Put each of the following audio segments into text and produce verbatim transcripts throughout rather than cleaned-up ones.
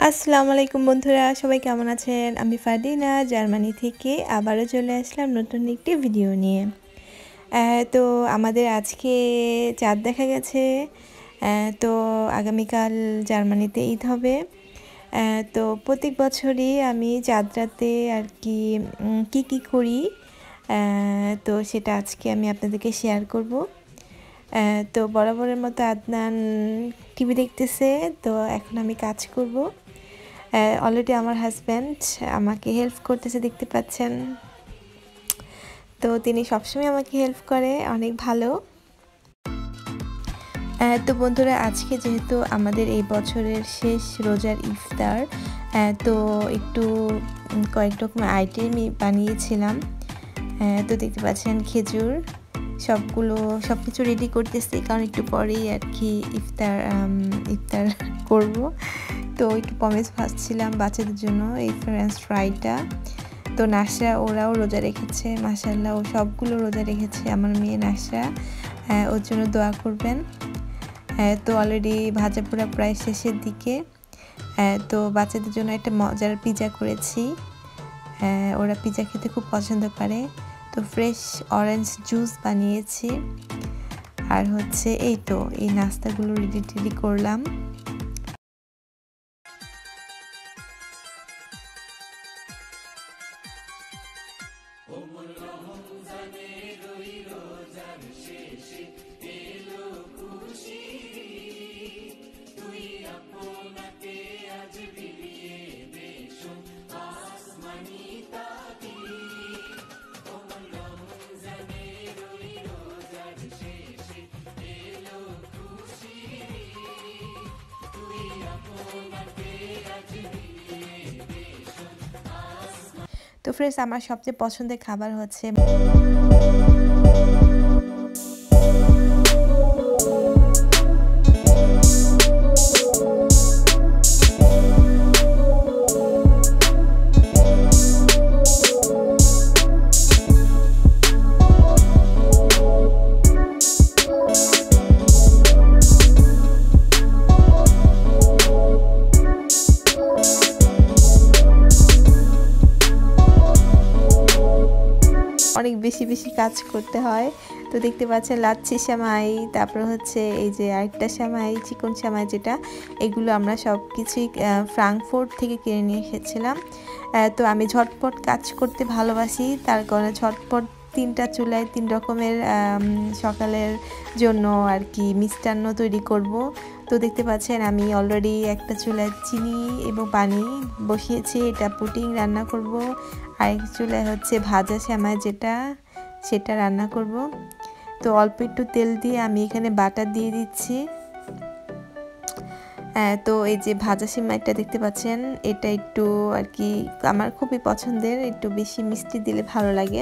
আসসালামু আলাইকুম বন্ধুরা, সবাই কেমন আছেন? আমি ফারদিনা জার্মানি থেকে আবারও চলে আসলাম নতুন একটি ভিডিও নিয়ে। তো আমাদের আজকে চাঁদ দেখা গেছে। তো আগামীকাল জার্মানিতে ঈদ হবে। তো প্রত্যেক বছরই আমি চাঁদ রাতে আর কি কী কী করি, তো সেটা আজকে আমি আপনাদেরকে শেয়ার করব। তো বরাবরের মতো আদনান টিভি দেখতেছে, তো এখন আমি কাজ করব। অলরেডি আমার হাজব্যান্ড আমাকে হেল্প করতেছে, দেখতে পাচ্ছেন। তো তিনি সবসময় আমাকে হেল্প করে, অনেক ভালো। তো বন্ধুরা, আজকে যেহেতু আমাদের এই বছরের শেষ রোজার ইফতার, তো একটু কয়েক রকম আইটেমই বানিয়েছিলাম। তো দেখতে পাচ্ছেন খেজুর, সবগুলো সব কিছু রেডি করতেছি, কারণ একটু পরেই আর কি ইফতার ইফতার করব। তো একটু পমেস ভাজছিলাম বাচ্চাদের জন্য, এই ফ্রেঞ্চ ফ্রাইটা। তো নাশরা ওরাও রোজা রেখেছে, মাশাআল্লাহ, ও সবগুলো রোজা রেখেছে। আমার মেয়ে নাশরা, ওর জন্য দোয়া করবেন। তো অলরেডি ভাজা পোড়া প্রায় শেষের দিকে। তো বাচ্চাদের জন্য একটা মজার পিজা করেছি, ওরা পিজা খেতে খুব পছন্দ করে। তো ফ্রেশ অরেঞ্জ জুস বানিয়েছি, আর হচ্ছে এই তো এই নাস্তাগুলো রেডি টেডি করলাম। তো ফ্রেন্ডস, আমার সবচেয়ে পছন্দের খাবার হচ্ছে অনেক বেশি বেশি কাজ করতে হয়। তো দেখতে পাচ্ছেন লাচ্ছি সেমাই, তারপর হচ্ছে এই যে আরেকটা সেমাই, চিকন সেমাই যেটা, এগুলো আমরা সব কিছুই ফ্রাঙ্কফুর্ট থেকে কিনে নিয়ে এসেছিলাম। তো আমি ঝটপট কাজ করতে ভালোবাসি, তার কারণে ঝটপট তিনটা চুলায় তিন রকমের সকালের জন্য আর কি মিষ্টান্ন তৈরি করব। তো দেখতে পাচ্ছেন আমি অলরেডি একটা চুলায় চিনি এবং পানি বসিয়েছি, এটা পুডিং রান্না করব। আরেক চুলায় হচ্ছে ভাজা সেমাই যেটা, সেটা রান্না করব। তো অল্প একটু তেল দিয়ে আমি এখানে বাটার দিয়ে দিচ্ছি। তো এই যে ভাজা সেমাইটা দেখতে পাচ্ছেন, এটা একটু আর কি আমার খুবই পছন্দের, একটু বেশি মিষ্টি দিলে ভালো লাগে।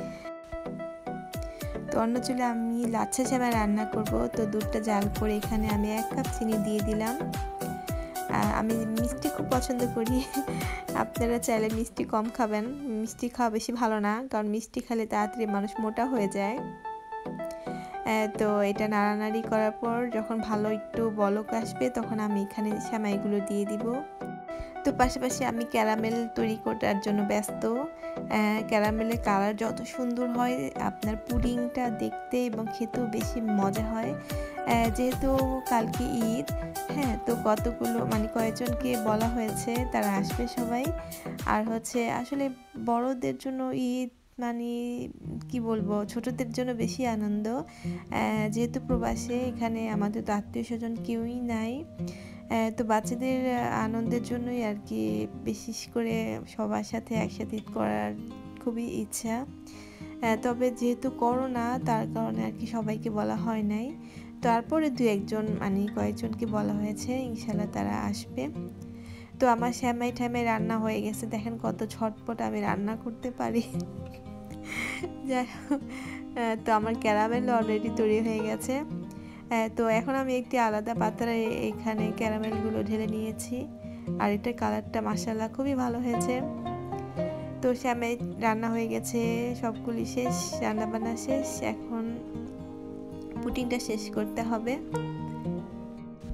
তো অন্য চুলে আমি লাচ্ছা সেমাই রান্না করব। তো দুধটা জাল করে এখানে আমি এক কাপ চিনি দিয়ে দিলাম। আমি মিষ্টি খুব পছন্দ করি, আপনারা চাইলে মিষ্টি কম খাবেন, মিষ্টি খাওয়া বেশি ভালো না, কারণ মিষ্টি খেলে তাড়াতাড়ি মানুষ মোটা হয়ে যায়। তো এটা নাড়ানাড়ি করার পর যখন ভালো একটু বলক আসবে, তখন আমি এখানে সেমাইগুলো দিয়ে দিব। তো পাশাপাশি আমি ক্যারামেল তৈরি করার জন্য ব্যস্ত। ক্যারামেলের কালার যত সুন্দর হয়, আপনার পুডিংটা দেখতে এবং খেতেও বেশি মজা হয়। যেহেতু কালকে ঈদ, হ্যাঁ, তো কতগুলো মানে কয়েকজনকে বলা হয়েছে, তারা আসবে সবাই। আর হচ্ছে আসলে বড়দের জন্য ঈদ মানে কি বলবো, ছোটদের জন্য বেশি আনন্দ। যেহেতু প্রবাসে, এখানে আমাদের তো আত্মীয় স্বজন কেউই নাই। তো বাচ্চাদের আনন্দের জন্যই আর কি বিশেষ করে সবার সাথে একসাথে ঈদ করার খুবই ইচ্ছা। তবে যেহেতু করোনা, তার কারণে আর কি সবাইকে বলা হয় নাই। তারপরে দু একজন মানে কয়েকজনকে বলা হয়েছে, ইনশাল্লাহ তারা আসবে। তো আমার সেমাই ঠ্যামাই রান্না হয়ে গেছে, দেখেন কত ঝটপট আমি রান্না করতে পারি। যাই হোক, তো আমার ক্যারামেল অলরেডি তৈরি হয়ে গেছে। তো এখন আমি একটি আলাদা পাত্রে এখানে ক্যারামেলগুলো ঢেলে নিয়েছি, আর এটার কালারটা মাশাআল্লাহ খুবই ভালো হয়েছে। তো সেমাই রান্না হয়ে গেছে, সবগুলি শেষ, রান্না বান্না শেষ। এখন পুডিংটা শেষ করতে হবে।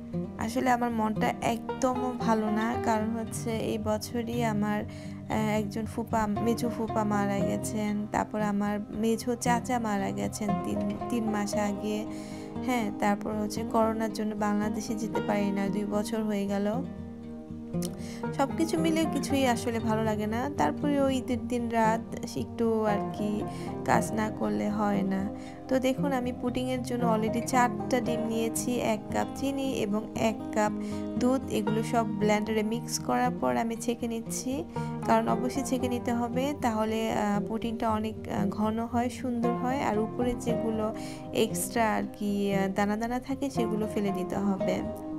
আসলে আমার মনটা একদমও ভালো না, কারণ হচ্ছে এই বছরই আমার একজন ফুপা মেঝো ফুপা মারা গেছেন, তারপর আমার মেঝো চাচা মারা গেছেন তিন তিন মাস আগে। হ্যাঁ, তারপর হচ্ছে করোনার জন্য বাংলাদেশে যেতে পারি না, দুই বছর হয়ে গেল। সব কিছু মিলে কিছুই আসলে ভালো লাগে না। তারপরে ওই ঈদের দিন রাত একটু আর কি কাজ না করলে হয় না। তো দেখুন আমি পুডিংয়ের জন্য অলরেডি চারটা ডিম নিয়েছি, এক কাপ চিনি এবং এক কাপ দুধ, এগুলো সব ব্লেন্ডারে মিক্স করার পর আমি ছেঁকে নিচ্ছি, কারণ অবশ্যই ছেঁকে নিতে হবে, তাহলে পুডিংটা অনেক ঘন হয়, সুন্দর হয়, আর উপরে যেগুলো এক্সট্রা আর কি দানা দানা থাকে সেগুলো ফেলে দিতে হবে।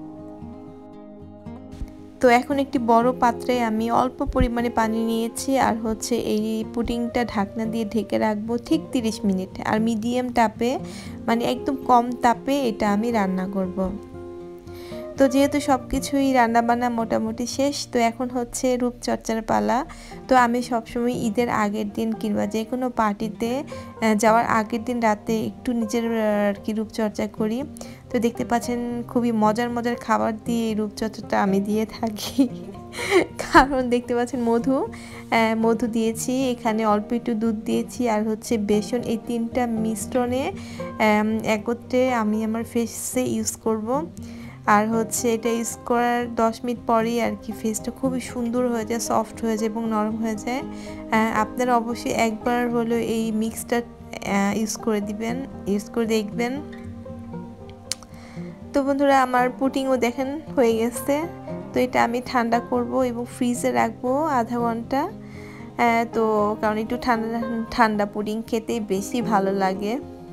তো এখন একটি বড় পাত্রে আমি অল্প পরিমাণে পানি নিয়েছি, আর হচ্ছে এই পুডিংটা ঢাকনা দিয়ে ঢেকে রাখবো ঠিক তিরিশ মিনিট, আর মিডিয়াম তাপে মানে একদম কম তাপে এটা আমি রান্না করব। তো যেহেতু সব কিছুই রান্নাবান্না মোটামুটি শেষ, তো এখন হচ্ছে রূপচর্চার পালা। তো আমি সবসময় ঈদের আগের দিন কিংবা যে কোনো পার্টিতে যাওয়ার আগের দিন রাতে একটু নিজের আর কি রূপচর্চা করি। তো দেখতে পাচ্ছেন খুবই মজার মজার খাবার দিয়ে এই রূপচর্চাটা আমি দিয়ে থাকি। কারণ দেখতে পাচ্ছেন মধু মধু দিয়েছি, এখানে অল্প একটু দুধ দিয়েছি, আর হচ্ছে বেসন, এই তিনটা মিশ্রণে একত্রে আমি আমার ফেসে ইউজ করব। আর হচ্ছে এটা ইউজ করার দশ মিনিট পরেই আর কি ফেসটা খুবই সুন্দর হয়ে যায়, সফট হয়ে যায় এবং নরম হয়ে যায়। আপনারা অবশ্যই একবার হলো এই মিক্সটা ইউজ করে দিবেন, ইউজ করে দেখবেন। তো বন্ধুরা আমার পুডিংও দেখেন হয়ে গেছে। তো এটা আমি ঠান্ডা করব এবং ফ্রিজে রাখবো আধা ঘন্টা। তো কারণ একটু ঠান্ডা ঠান্ডা পুডিং খেতে বেশি ভালো লাগে।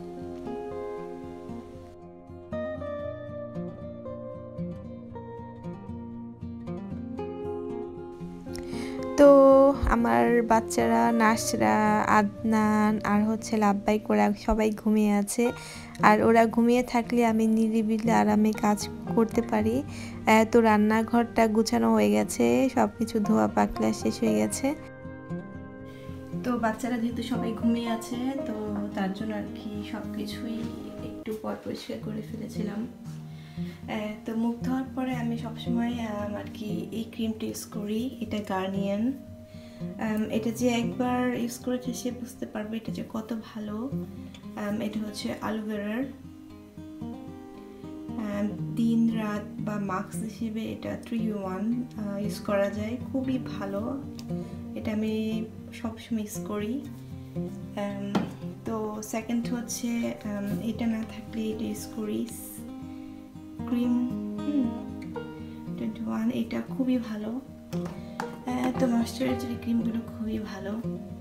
তো আমার বাচ্চারা, নার্সরা, আদনান আর হচ্ছে লাব্বাই ওরা সবাই ঘুমিয়ে আছে, আর ওরা ঘুমিয়ে থাকলে আমি নিরিবিলি আরামে কাজ করতে পারি। তো রান্নাঘরটা গুছানো হয়ে গেছে, সব কিছু ধোয়া পাকলা শেষ হয়ে গেছে। তো বাচ্চারা যেহেতু সবাই ঘুমিয়ে আছে, তো তার জন্য আর কি সব কিছুই একটু পর পরিষ্কার করে ফেলেছিলাম। তো মুখ ধোয়ার পরে আমি সবসময় আর কি এই ক্রিমটা ইউজ করি, এটা গার্নিয়ার। এটা যে একবার ইউজ করেছে সে বুঝতে পারবে এটা যে কত ভালো। এটা হচ্ছে অ্যালোভেরার, দিন রাত বা মাস্ক হিসেবে এটা থ্রি ওয়ান ইউজ করা যায়, খুবই ভালো। এটা আমি সবসময় ইউজ করি। তো সেকেন্ড হচ্ছে এটা না থাকলে এটা ইউজ করি ক্রিম টোয়েন্টি ওয়ান, এটা খুবই ভালো। তো ময়শ্চারাইজার ক্রিমগুলো খুবই ভালো।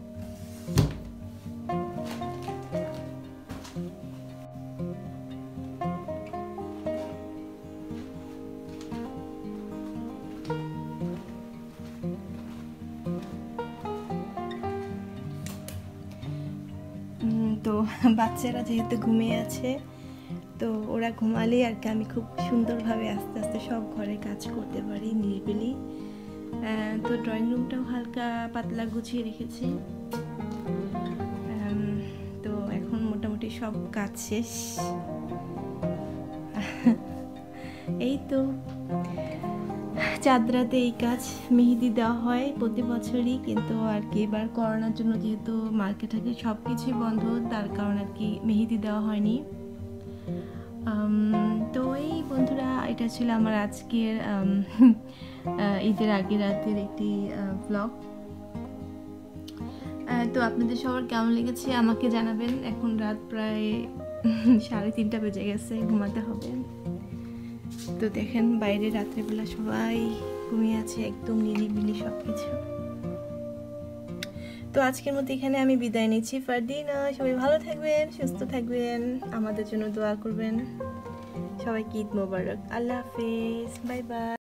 তো বাচ্চারা যেহেতু ঘুমিয়ে আছে, তো ওরা ঘুমালে আর কি আমি খুব সুন্দরভাবে আস্তে আস্তে সব ঘরের কাজ করতে পারি নিরিবিলি। তো ড্রয়িং রুমটাও হালকা পাতলা গুছিয়ে রেখেছি। তো এখন মোটামুটি সব কাজ শেষ। এই তো চাঁদরাতে এই কাজ মেহেদি দেওয়া হয় প্রতি বছরই, কিন্তু আর কি এবার করোনার জন্য যেহেতু মার্কেট থেকে সব কিছুই বন্ধ, তার কারণ আর কি মেহেদি দেওয়া হয়নি। তো এই বন্ধুরা, এটা ছিল আমার আজকের ঈদের আগে রাতের একটি ব্লগ। তো আপনাদের সবার কেমন লেগেছে আমাকে জানাবেন। এখন রাত প্রায় সাড়ে তিনটা বেজে গেছে, ঘুমাতে হবে। তো দেখেন বাইরে রাত্রেবেলা সবাই ঘুমিয়ে আছে, একদম নিরিবিলি সব কিছু। তো আজকের মতো এখানে আমি বিদায় নিচ্ছি। ফারদিনা, সবাই ভালো থাকবেন, সুস্থ থাকবেন, আমাদের জন্য দোয়া করবেন। সবাইকে ঈদ মোবারক। আল্লাহ হাফেজ, বাই বাই।